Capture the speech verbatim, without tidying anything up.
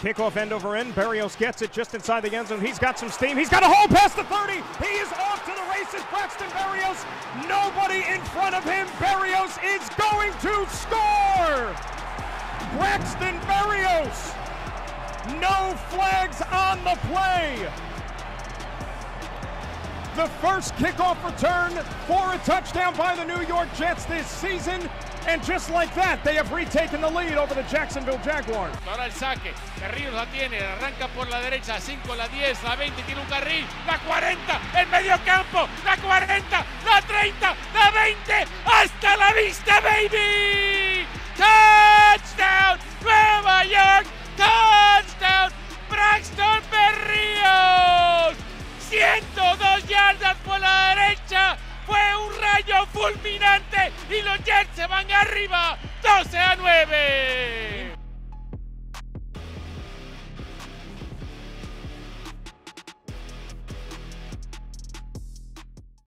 Kickoff end over end. Berrios gets it just inside the end zone. He's got some steam. He's got a hole past the thirty. He is off to the races. Braxton Berrios. Nobody in front of him. Berrios is going to score. Braxton Berrios. No flags on the play. The first kickoff return for a touchdown by the New York Jets this season. And just like that, they have retaken the lead over the Jacksonville Jaguars. Ahora el saque, Berrios la tiene, arranca por la derecha, cinco, la diez, la veinte, tiene un carril, la cuarenta, en medio campo, la cuarenta, la treinta, la veinte, hasta la vista, baby! Touchdown, Nueva York, touchdown, Braxton Berrios, ciento dos yardas por la derecha. Fue un rayo fulminante y los Jets se van arriba doce a nueve.